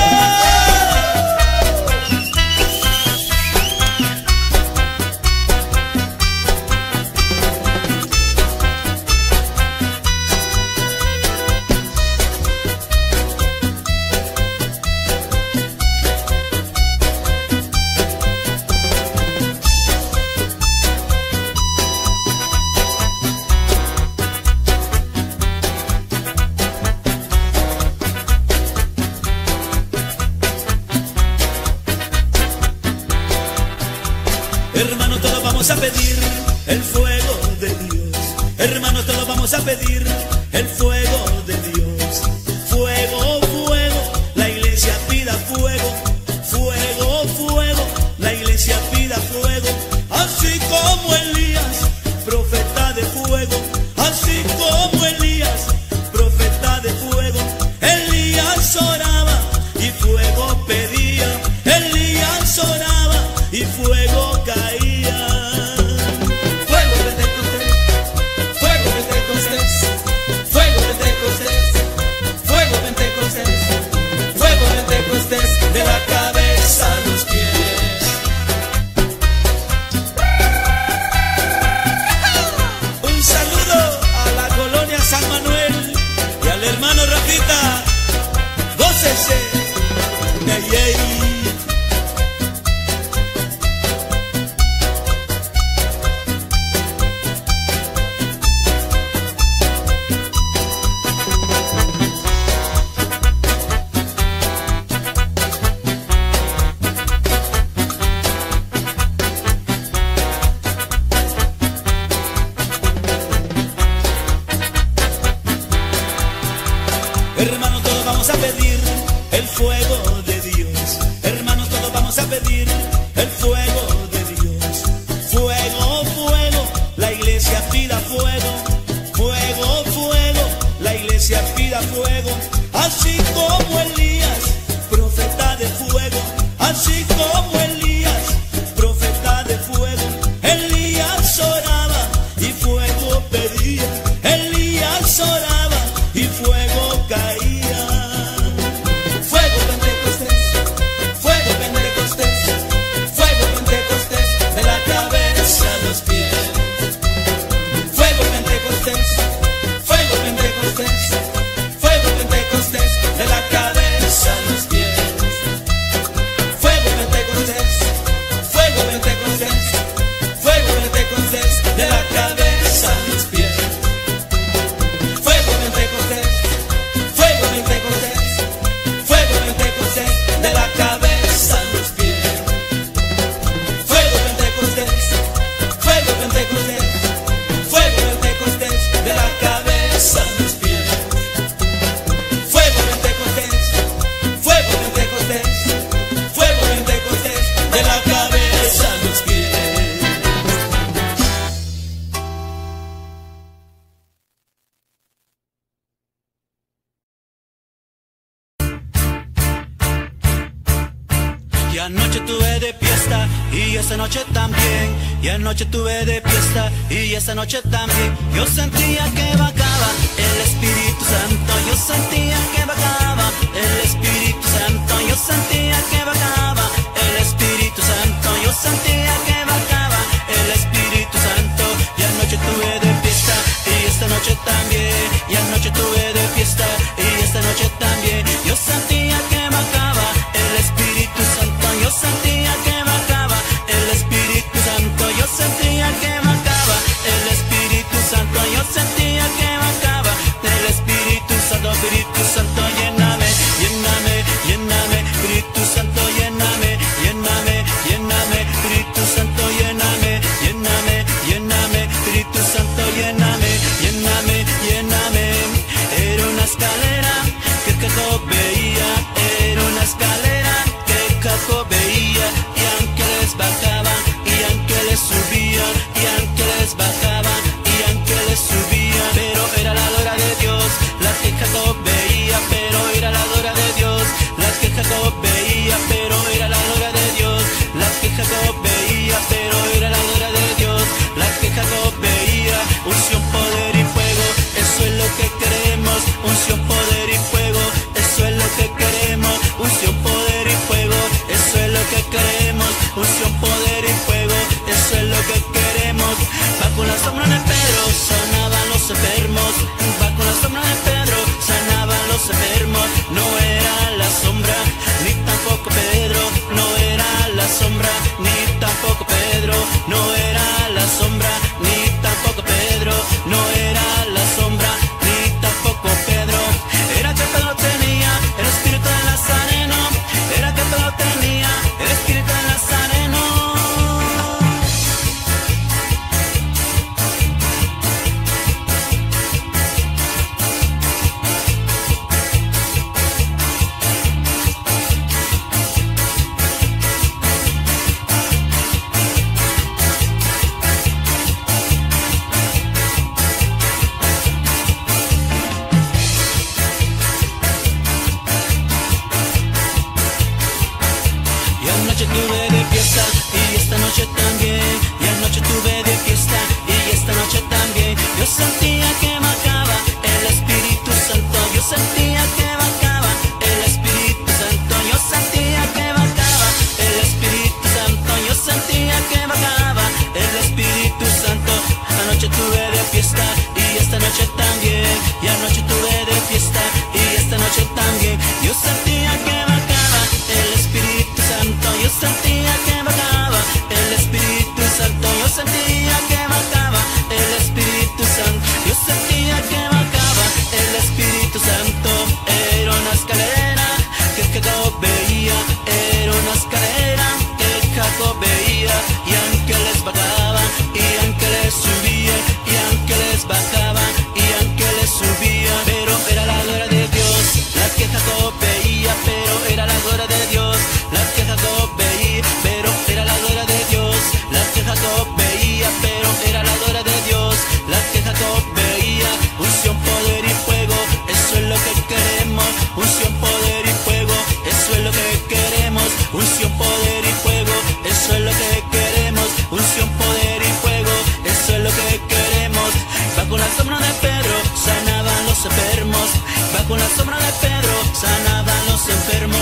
Hermanos, todos vamos a pedir el fuego de Dios. Hermanos, todos vamos a pedir el fuego de Dios. Fuego, fuego, la iglesia pida fuego. Fuego, fuego, la iglesia pida fuego. Así como Elías, profeta de fuego. Así como Elías, profeta de fuego. Elías oraba y fuego pedía. Elías oraba y fuego caía. Fuego de Pentecostés, fuego de Pentecostés. vamos a pedir el fuego de Dios. Hermanos, todos vamos a pedir el fuego de Dios. Fuego, fuego, la iglesia pida fuego. Fuego, fuego, la iglesia pida fuego. Así como Elías, profeta de fuego. Así como Elías, profeta de fuego. Elías oraba y fuego pedía. Elías oraba y fuego caía. Fuego Pentecostés, fuego Pentecostés, fuego Pentecostés, de la cabeza a los pies. Fuego Pentecostés, fuego Pentecostés, fuego Pentecostés, de la cabeza a los pies. Fuego Pentecostés, fuego Pentecostés, fuego Pentecostés, de la cabeza a los pies. Fuego Pentecostés, fuego Pentecostés, fuego Pentecostés, de la cabeza a los pies. Fuego Pentecostés, fuego Pentecostés, fuego Pentecostés, de la cabeza a los pies. Fuego Pentecostés, fuego Pentecostés, fuego Pentecostés, de la cabeza a los pies. Y anoche tuve de fiesta y esa noche también. Y anoche tuve de fiesta y esa noche también. Yo sentía que bajaba el Espíritu Santo. Yo sentía que bajaba el Espíritu Santo. Yo sentía que bajaba el Espíritu Santo. Yo sentía que bajaba el Espíritu Santo. Y anoche tuve de fiesta y esta noche también. Y anoche tuve de fiesta y esta noche también. Yo sentía que bajaba el Espíritu Santo. Yo sentía que bajaba el Espíritu Santo. Yo sentía que bajaba el Espíritu Santo. Yo sentía que bajaba el Espíritu Santo. Espíritu Santo, lléname, lléname, lléname. Espíritu Santo, lléname, lléname, lléname. Espíritu Santo, lléname, lléname, lléname. Espíritu Santo, lléname, lléname, lléname. Era una escalera que Jacob veía. Era una escalera que Jacob veía. Y ángeles bajaban y ángeles subían. Y ángeles bajaban y ángeles subían. Pero era la gloria de Dios la que Jacob veía. Pero era la gloria de Dios la que Jacob veía. Pero era la gloria de Dios la que Jacob veía. Pero era la gloria de Dios la que Jacob veía. Unción, poder y fuego, eso es lo que queremos. Unción, poder y fuego, eso es lo que queremos. Unción, poder y fuego, eso es lo que queremos. Unción, poder y fuego, eso es lo que queremos. Bajo la sombra de Pedro sanaban los enfermos. Bajo la sombra de Pedro sanaban los enfermos. No era la sombra, ni tampoco Pedro. No era la sombra, ni tampoco Pedro. No era la sombra, ni tampoco Pedro. No era la sombra, ni tampoco Pedro. Era que Pedro tenía el espíritu de Nazareno. Era que Pedro tenía el espíritu de Nazareno. Y anoche tuve de fiesta y esta noche también. Y anoche tuve de fiesta y esta noche también. Yo sentía que bajaba el Espíritu Santo. Yo sentía que bajaba el Espíritu Santo. Yo sentía que bajaba el Espíritu Santo. Yo sentía que bajaba el Espíritu Santo. Anoche tuve de fiesta y esta noche también. Y anoche tuve de fiesta y esta noche también. Yo sentía que bajaba el Espíritu Santo. Yo sentía que bajaba el Espíritu Santo. Yo sentía que bajaba el Espíritu Santo. Yo sentía que bajaba el Espíritu Santo. Jacob veía, pero era la gloria de Dios. Las que Jacob veía, pero era la gloria de Dios. Las que Jacob veía, pero era la gloria de Dios. Las que Jacob veía, unción, poder y fuego, eso es lo que queremos. Unción, poder y fuego, eso es lo que queremos. Unción, poder y fuego, eso es lo que queremos. Unción, poder y fuego, eso es lo que queremos. Bajo la sombra de Pedro sanaban los enfermos. Bajo la sombra de Pedro sanaban los enfermos.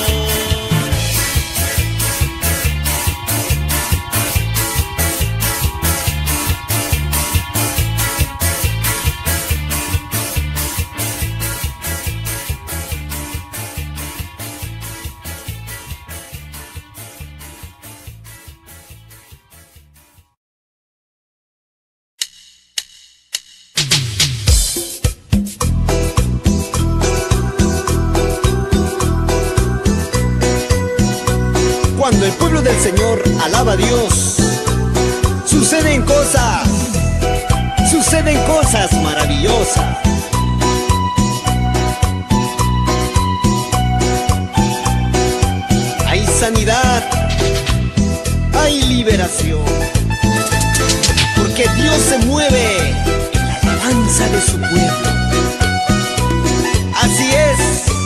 Cuando el pueblo del Señor alaba a Dios, suceden cosas maravillosas. Hay sanidad, hay liberación, porque Dios se mueve en la alabanza de su pueblo. Así es.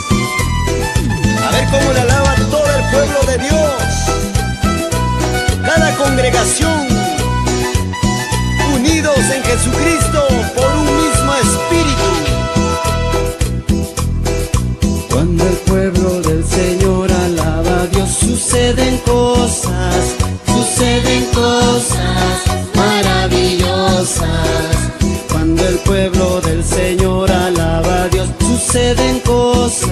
A ver cómo le alaba todo el pueblo de Dios. Cada congregación, unidos en Jesucristo por un mismo espíritu. Cuando el pueblo del Señor alaba a Dios, suceden cosas maravillosas. Cuando el pueblo del Señor alaba a Dios, suceden cosas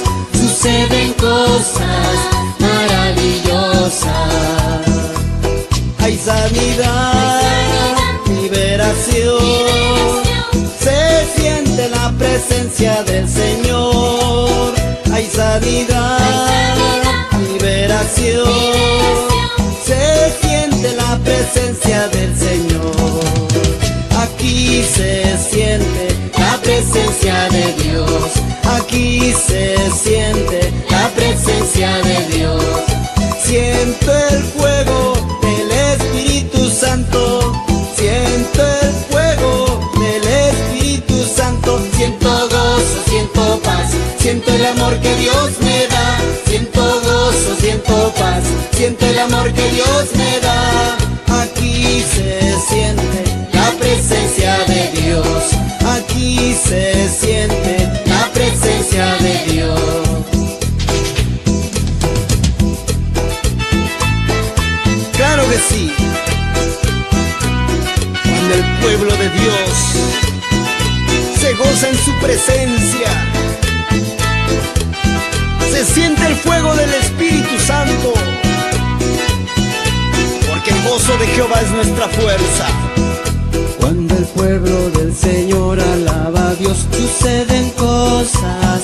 maravillosas. Hay sanidad, liberación, se siente la presencia del Señor. Hay sanidad, liberación, se siente la presencia del Señor. Aquí se siente la presencia de Dios. Aquí se siente la presencia de Dios. Siento el fuego del Espíritu Santo. Siento el fuego del Espíritu Santo. Siento gozo, siento paz. Siento el amor que Dios me da. Siento gozo, siento paz. Siento el amor que Dios me da. Aquí se siente la presencia de Dios. Aquí se siente la presencia de Dios. Claro que sí. Cuando el pueblo de Dios se goza en su presencia, se siente el fuego del Espíritu Santo, porque el gozo de Jehová es nuestra fuerza. Cuando el pueblo del Señor alaba a Dios, suceden cosas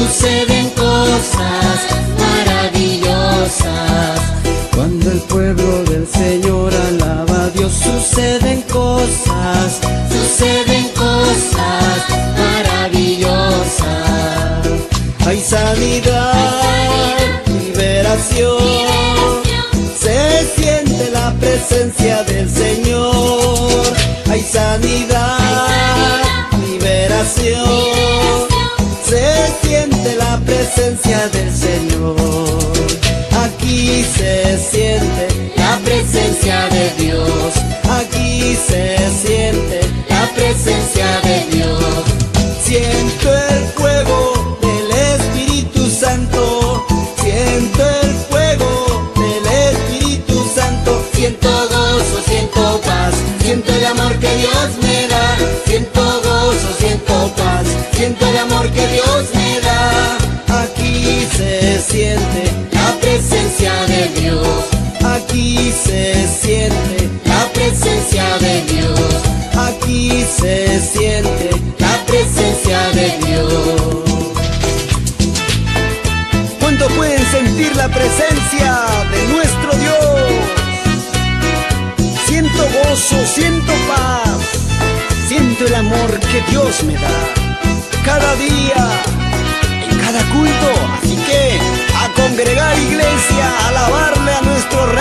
maravillosas. Cuando el pueblo del Señor alaba a Dios, suceden cosas maravillosas. Hay sanidad, liberación, se siente la presencia del Señor. Hay sanidad, liberación, se siente la presencia del Señor. Aquí se siente la presencia de Dios. Aquí se siente la presencia de Dios. Siento el fuego del Espíritu Santo. Siento el fuego del Espíritu Santo. Siento gozo, siento paz. Siento el amor que Dios me da. Siento gozo, siento paz. Siento el amor que Dios me da. Aquí se siente la presencia de Dios. Aquí se siente la presencia de Dios. Aquí se siente la presencia de Dios. ¿Cuánto pueden sentir la presencia de nuestro Dios? Siento gozo, siento paz, siento el amor que Dios me da. Cada día, en cada culto, culto, así que a congregar iglesia, a alabarle a nuestro